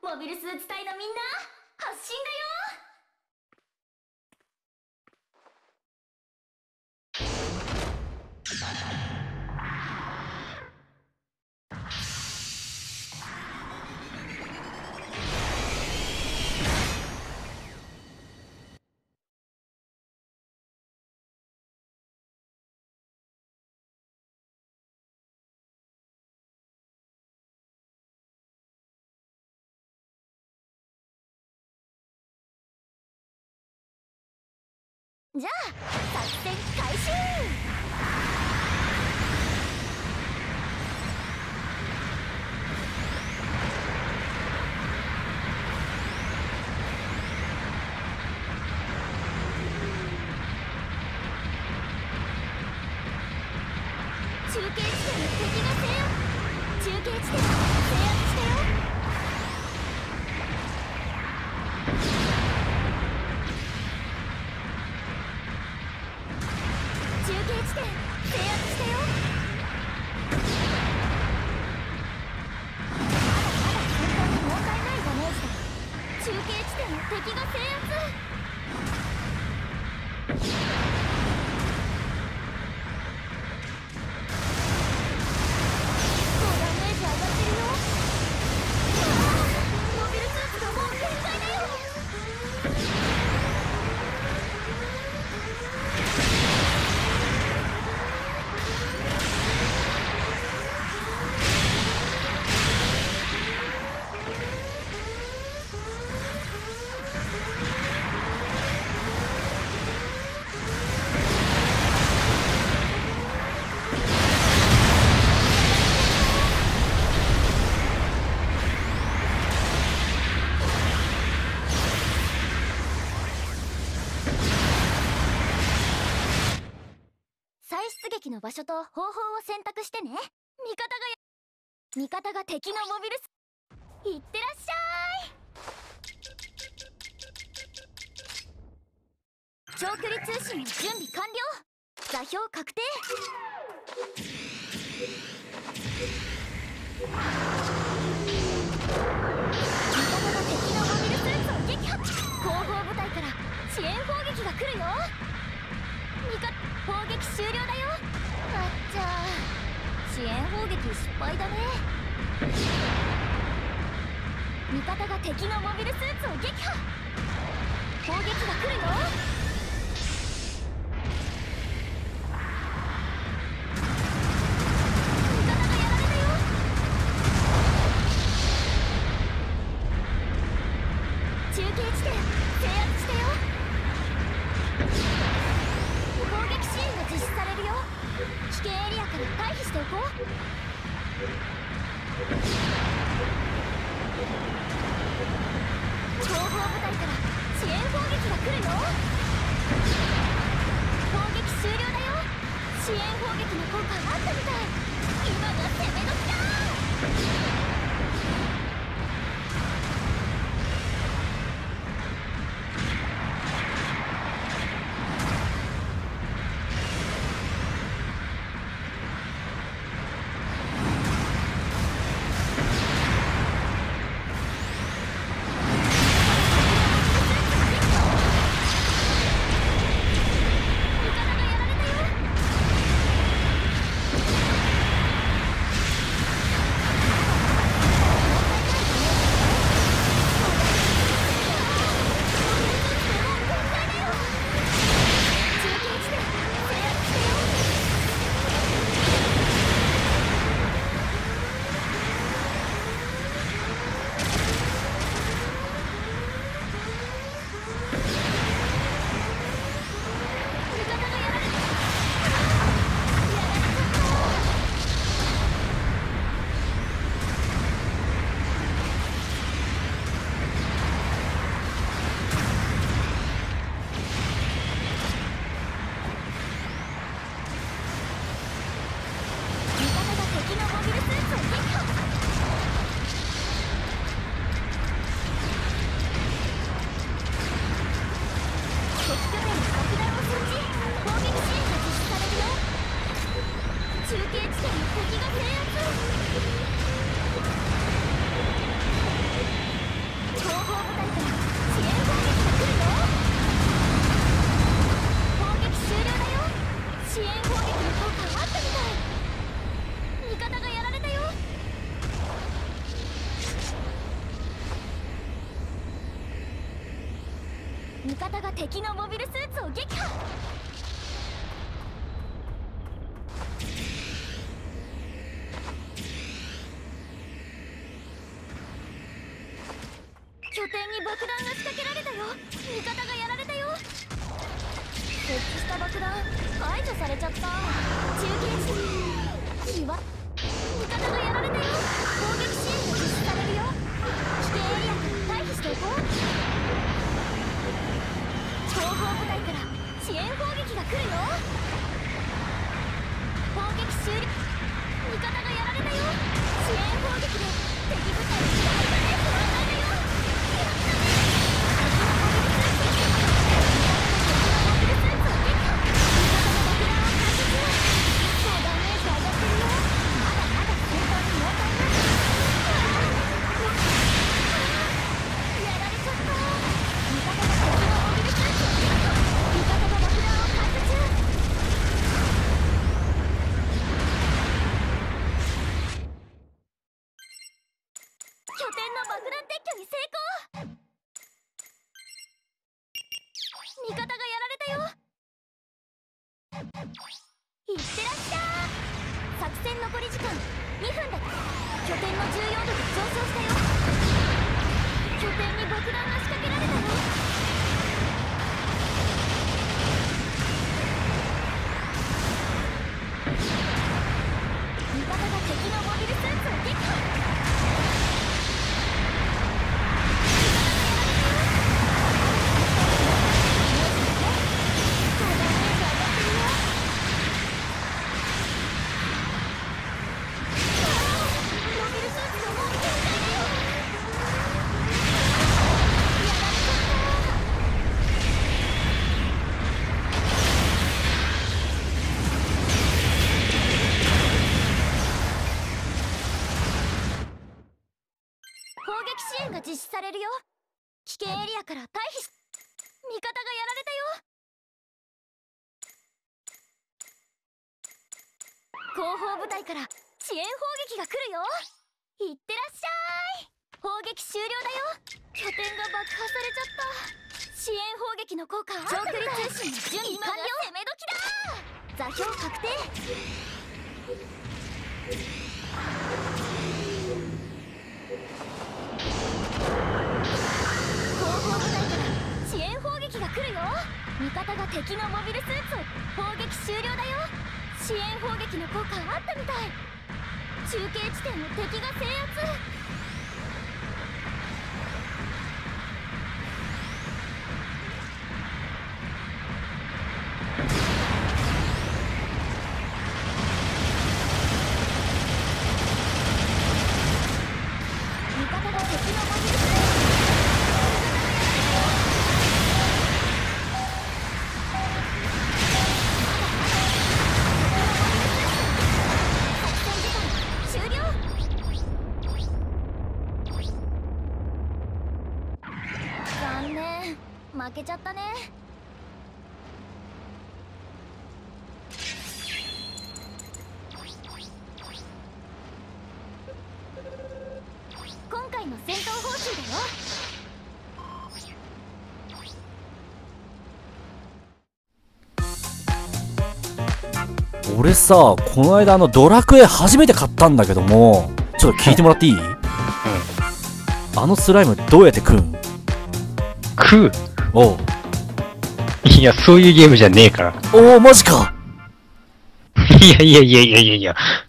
モビルスーツ隊のみんな、発進だよ。じゃあ作戦開始。中継地点の敵が中継地点を制圧したよ。中継地点制圧したよ。まだまだ本当に問題ないダメージだ。中継地点の敵が制圧。出撃の場所と方法を選択してね。味方が敵のモビルス。いってらっしゃい。長距離通信の準備完了。座標確定。味方が敵のモビルスーツを撃破。後方部隊から支援砲撃が来るよ。砲撃終了だよ。あっちゃ支援砲撃失敗だね。味方が敵のモビルスーツを撃破。砲撃が来るよ。味方がやられたよ。中継地点制圧したよ。砲撃支援が実施されるよ。危険エリアから退避しておこう。後方部隊から支援砲撃が来るよ。砲撃終了だよ。支援砲撃の効果あったみたい。今が攻め時だ。味味方が敵のモビルスーツを撃破。拠点に爆弾が仕掛けられたよ。味方がやられたよ。設置した爆弾排除されちゃった。中継地は味方がやられたよ。攻撃支援が実施されるよ。危険エリアから退避していこう。後方部隊から支援砲撃が来るよ。砲撃終了。味方がやられたよ。支援砲撃で敵部隊に知られたね。不安なんだよ。やったね。敵のモビルスーツを撃破。味方の爆弾を解決。もうダメージ上がってるよ。まだまだ戦闘に問題ない。やられちゃった。味方が敵のモビルスーツを撃破。味方が爆弾を解決。拠点の爆弾撤去に成功。味方がやられたよ。いってらっしゃい。作戦残り時間2分だ。拠点の重要度が上昇したよ。拠点に爆弾が仕掛けられたよ。味方が敵のモビルスーツを撃破。砲撃支援が実施されるよ。危険エリアから退避し。味方がやられたよ。後方部隊から支援砲撃が来るよ。いってらっしゃい。砲撃終了だよ。拠点が爆破されちゃった。支援砲撃の効果長距離通信準備完了。攻め時だ。座標確定。支援砲撃が来るよ。味方が敵のモビルスーツを。砲撃終了だよ。支援砲撃の効果あったみたい。中継地点の敵が制圧。味方が敵のモビルスーツ。残念、負けちゃったね。今回の戦闘報酬だよ。 俺さ、この間ドラクエ初めて買ったんだけども、ちょっと聞いてもらっていい？あのスライムどうやって食うん？ 食う？ おう。 いや、そういうゲームじゃねえから。 おお、マジか。 いやいやいやいやいやいや、